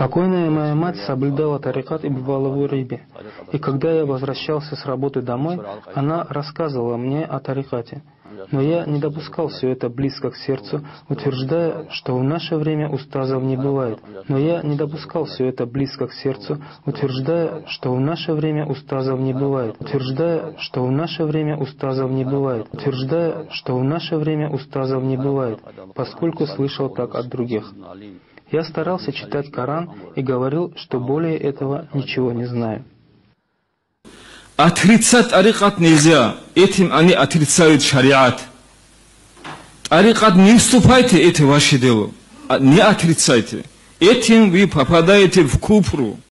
Покойная моя мать соблюдала тарикат и бывала в Урибе. И когда я возвращался с работы домой, она рассказывала мне о тарикате. Но я не допускал все это близко к сердцу, утверждая, что в наше время устазов не бывает. Но я не допускал все это близко к сердцу, утверждая, что в наше время устазов не бывает. Утверждая, что в наше время устазов не бывает. Утверждая, что в наше время устазов не бывает, поскольку слышал так от других. Я старался читать Коран и говорил, что более этого ничего не знаю. Отрицать тарикат нельзя. Этим они отрицают шариат. Тарикат не вступайте, это ваше дело. Не отрицайте. Этим вы попадаете в куфру.